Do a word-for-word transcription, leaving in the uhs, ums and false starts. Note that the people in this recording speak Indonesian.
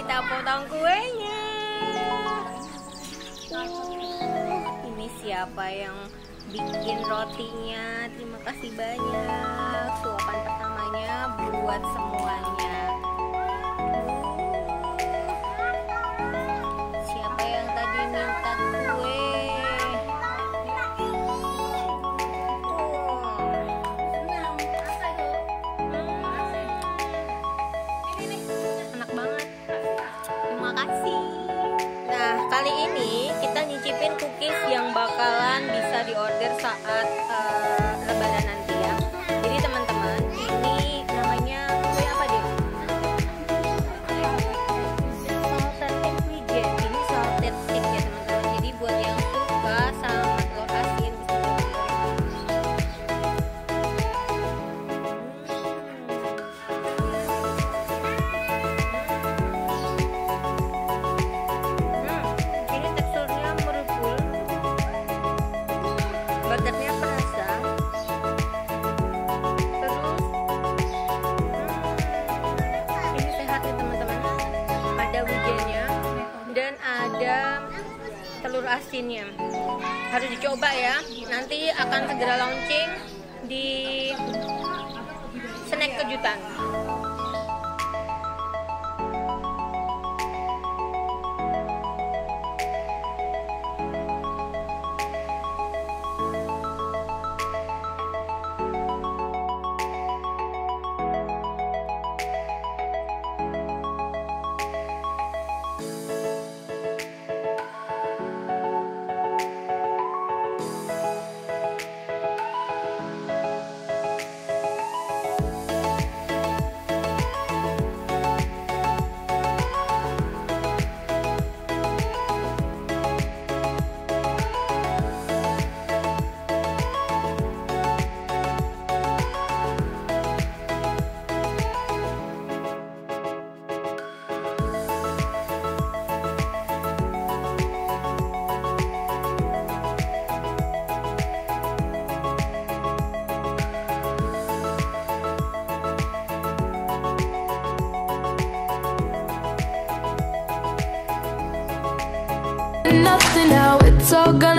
kita potong kuenya. Uh, ini siapa yang bikin rotinya? Terima kasih banyak. Suapan pertamanya buat semuanya. Siapa yang tadi minta kue? Enak banget. Terima kasih. Nah, kali ini kita nyicipin cookies yang bakalan bisa diorder saat uh, lebaran nanti ya. Jadi teman-teman, ini namanya kue apa dia? Salted egg wijen. Ini salted egg ya teman-teman. Jadi buat yang suka sama telur asin bisa butternya terasa, terus hmm, ini sehat ya teman-teman. Ada wijennya dan ada telur asinnya. Harus dicoba ya. Nanti akan segera launching di snack kejutan. Nothing now, it's all gonna